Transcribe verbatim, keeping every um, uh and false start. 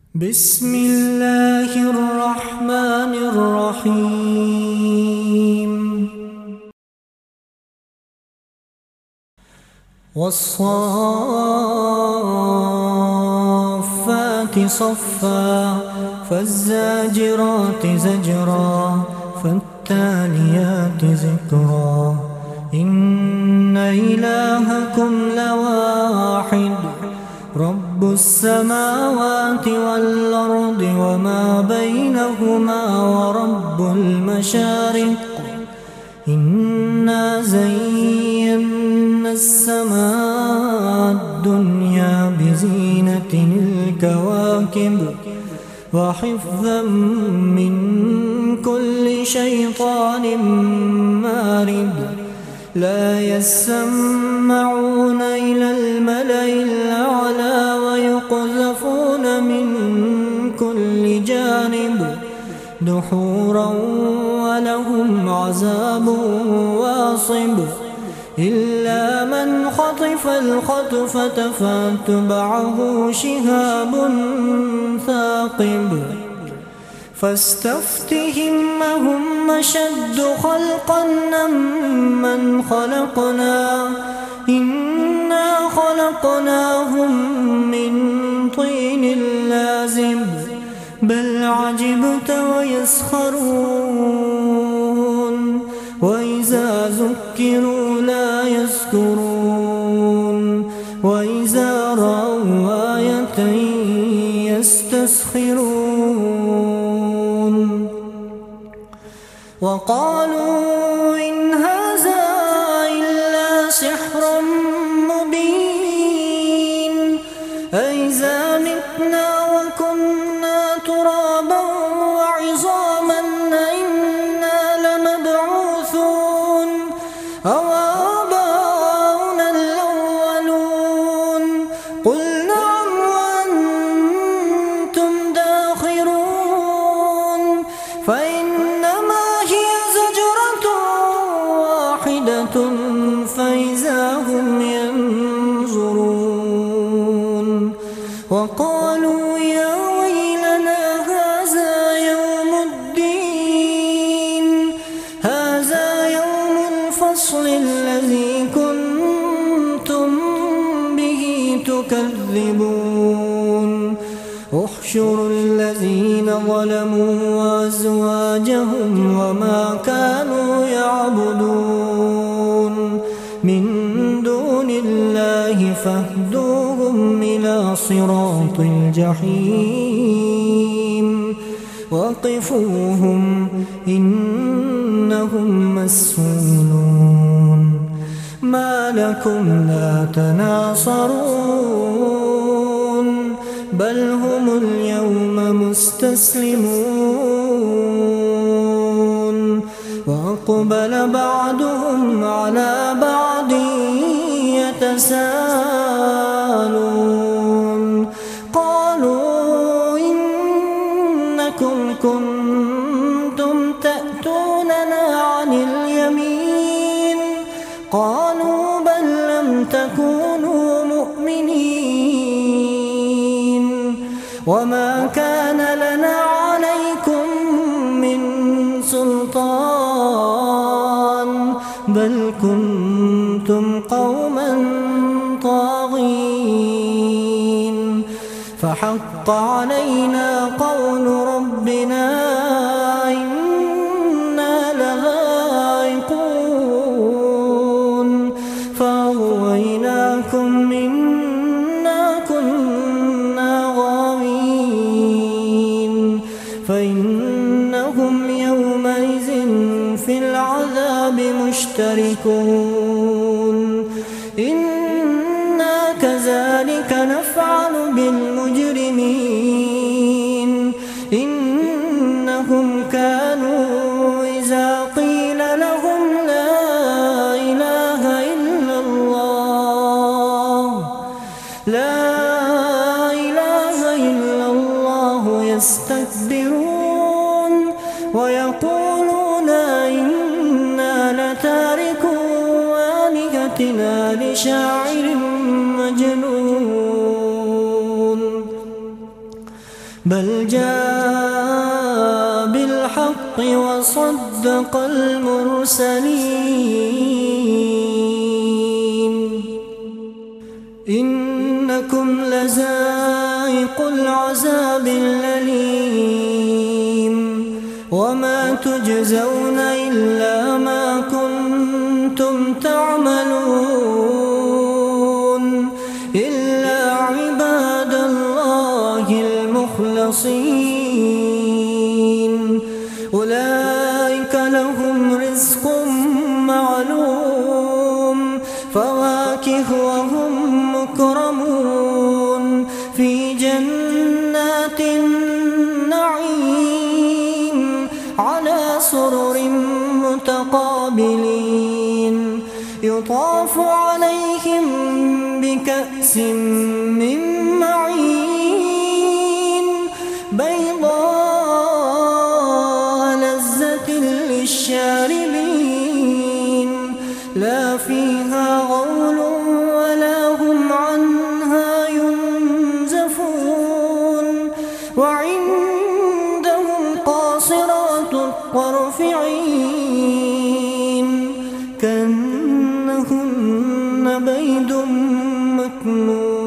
بسم الله الرحمن الرحيم. والصافات صفا فالزاجرات زجرا فالتاليات ذكرا إن إلهكم لواحد رب السماوات والأرض وما بينهما ورب المشارق إنا زينا السماء الدنيا بزينة الكواكب وحفظا من كل شيطان مارد لا يسمعون إلى الملأ الأعلى ويقذفون من كل جانب دحورا ولهم عذاب واصب إلا من خطف الخطفة فاتبعه شهاب ثاقب فاستفتهم أهم أشد خلقا أم من خلقنا إنا خلقناهم من طين لازب بل عجبت ويسخرون وإذا ذكروا لا يذكرون وإذا رأوا آية يستسخرون وقالوا إن هذا إلا سحر مبين أإذا متنا وكنا ترابا وعظاما أإنا لمبعوثون أو آباؤنا الأولون قل نعم وأنتم داخرون فإنما هي زجرة واحدة فإذا هم ينظرون وقالوا يا ويلنا هذا يوم الدين هذا يوم الفصل الذي كنتم به تكذبون احشروا الذين ظلموا وأزواجهم وما كانوا يعبدون من دون الله فاهدوهم إلى صراط الجحيم وقفوهم إنهم مسؤولون ما لكم لا تناصرون بل هم اليوم مستسلمون وأقبل بعضهم على بعض يتساءلون قالوا إنكم كنتم تأتوننا عن اليمين قالوا بل لم تكونوا مؤمنين وما كان لنا عليكم من سلطان بل كنتم قوما طاغين فحق علينا قول ربنا إنا لذائقون فأغويناكم إنا كنا غاوين فإنهم يومئذ في العذاب مشتركون إنا كذلك نفعل بالمجرمين إنهم كانوا إذا قيل لهم لا إله إلا الله لا إله إلا الله يستكبرون ويقولون إنا لتاركو آلهتنا لشاعر مجنون بل جاء بالحق وصدق المرسلين إنكم لذائق العذاب الأليم وما تجزون إلا ما كنتم تعملون إلا عباد الله المخلصين أولئك لهم رزق معلوم فواكه وهم مكرمون في جنات النعيم على سرر متقابلين يطاف عليهم بكأس من معين بيضاء لذة للشاربين لا فيها غول ولا هم عنها ينزفون وعندهم قاصرات الطرف عين كأنهن بيض مكنون